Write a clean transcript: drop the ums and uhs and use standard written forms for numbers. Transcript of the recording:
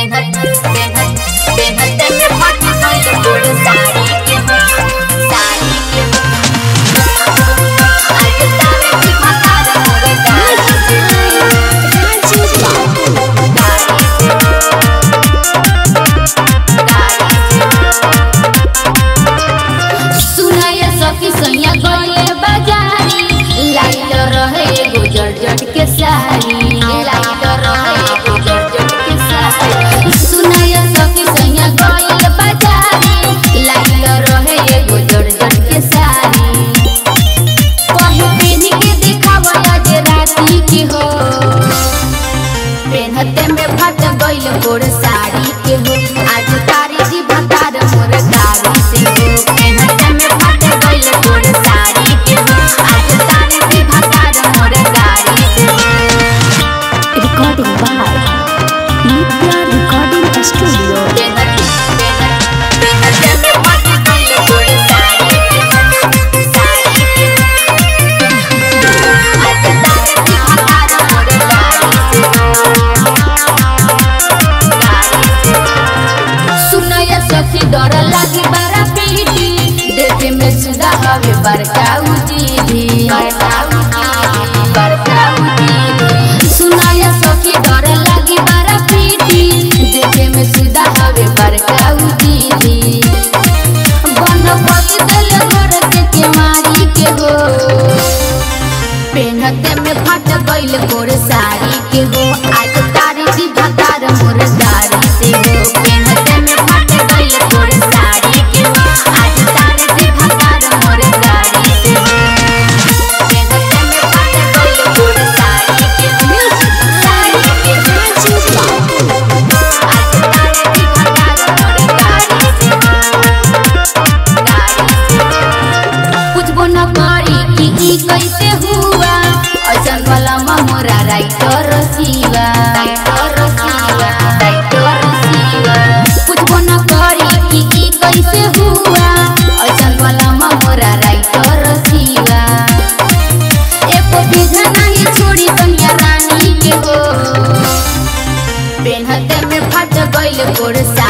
साड़ी के हो आज तारी जी भतार मोर गाड़ी से हो पेहनत में फट गइल तोर साड़ी के हो आज तारी जी भतार मोर गाड़ी से हो। Recording by Nitya recording studio. डर लगी बड़ा पीटी देखे में सुधा हवे बरकाऊ दीदी सुनाया सखी डर लगी बड़ा पीटी देखे में सुधा हवे बरकाऊ दीदी बंद कर दिल घर के केवाड़ी के हो पेहनते में फट गइल गोर साड़ी के हो आज तारी जी भतार मोर गाड़ी से हो पेहनते में फट गइल गोर साड़ी के हो आज तारी जी भतार मोर गाड़ी से हो पेहनते में फट गइल गोर साड़ी के हो साड़ी के हो आज तारी जी भतार मोर गाड़ी से पूछबो न करी कि कैसे हुआ अजन वाला मोरा राइटर शिवा पूछबो न करी कि कैसे हुआ अजन वाला मोरा राइटर शिवा एको बीघा नहीं छोड़ी कन्या रानी के हो पेहनते में फट गइल गोर